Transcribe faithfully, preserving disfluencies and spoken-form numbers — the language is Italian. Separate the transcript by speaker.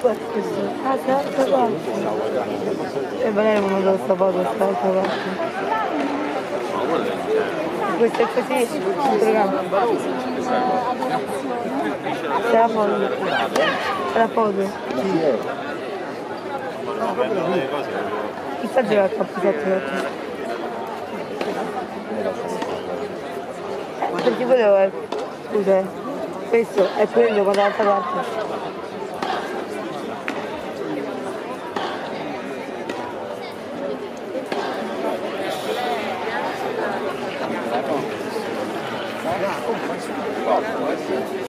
Speaker 1: Guarda questo. Ah, sei altra parte. E bene uno dello sabato quest'altra parte. Questo è così, il programma. C'è la foto. C'è la foto. Chissà giocare a cappotto oggi. Eh, perché volevo... Scusa, questo è quello ma dall'altra parte.
Speaker 2: Wow.